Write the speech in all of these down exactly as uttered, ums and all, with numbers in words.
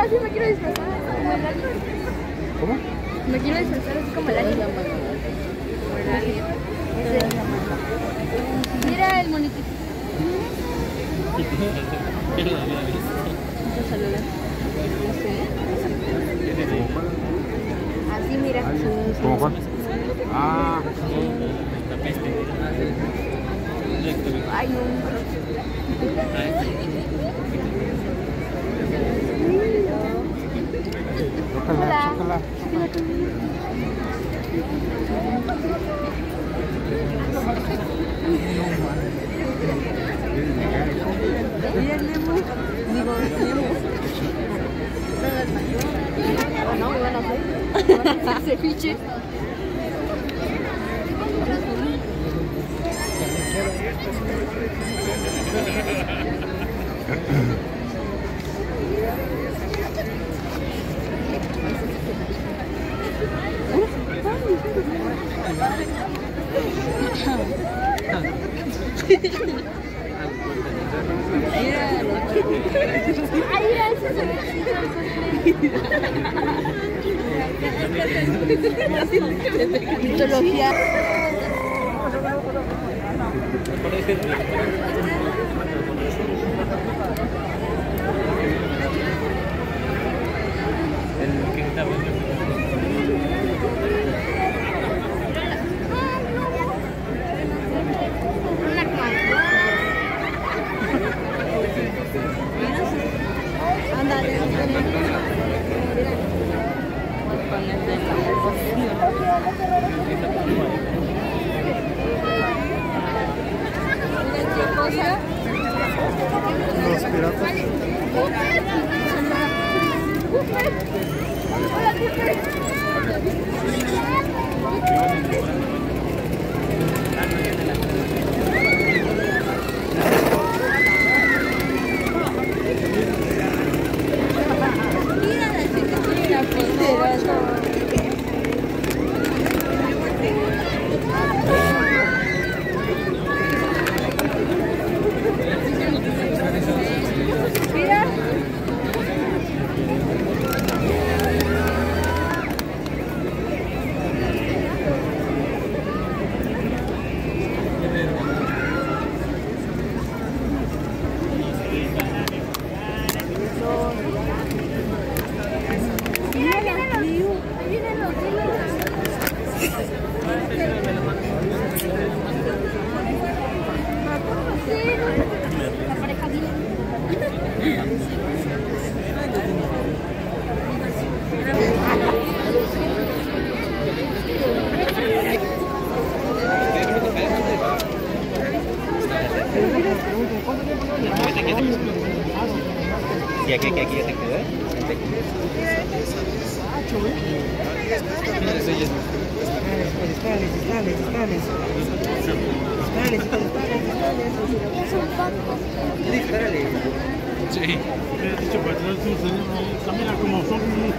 así me quiero disfrazar, como el alien. ¿Cómo? Me quiero disfrazar así como el alien. Como el alien. Mira el monitito. ¿Quién lo había visto? Muchos saludos. No sé. Así, mira. ¿Cómo cuál? Ah. La peste. Ay, no. Chócala, chócala. Mira el Nemo. Digo, Nemo. No, me van a hacer. Ceviche. Mitología. El que está bueno. Los piratas. ¿Y aquí, aquí, aquí ya te quedó? Sí. Dicho para traer su señor, mira cómo son.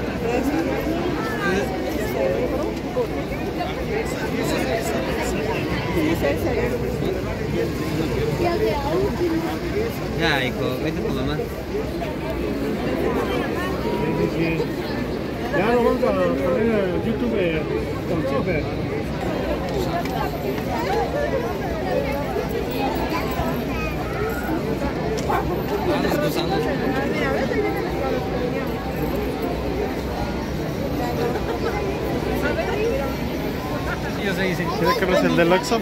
Ya, hijo, vete con mamá. Ya lo vamos a poner en YouTube con Super. Yo sé, dice. ¿Será que no es el del Oxxo?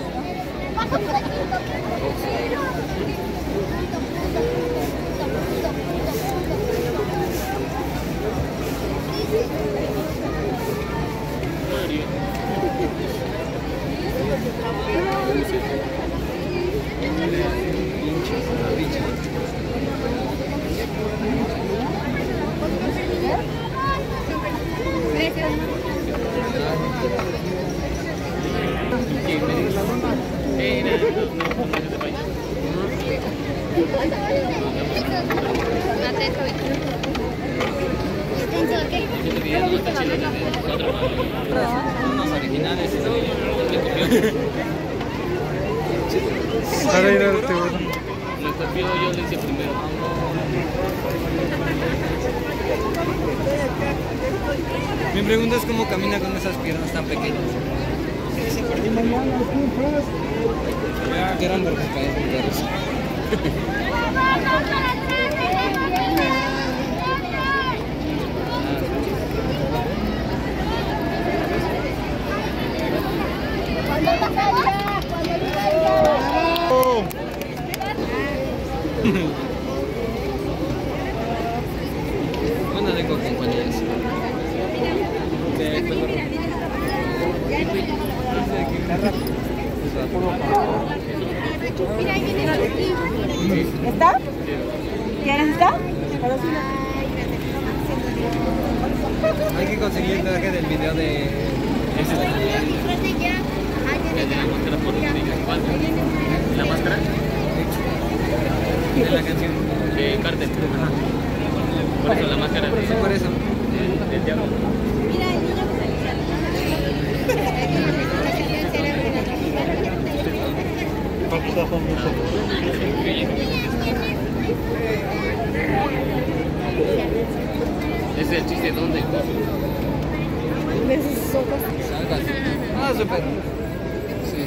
Unos originales. Ahora ir a este bueno. Lo copió, yo lo hice primero. Mi pregunta es cómo camina con esas piernas tan pequeñas. Qué hambre que cae de perros. Bueno, tengo compañías. ¿Está? ¿Quieres está? Hay que conseguir el traje del video de... ¿La máscara? de la canción. De Carter. Ajá. Por eso la máscara. Sí, por eso. Del, del diablo. Ese es el chiste, ¿dónde? Algo así. Ah, súper. Sí.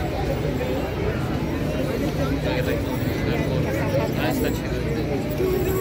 Ah, está chido.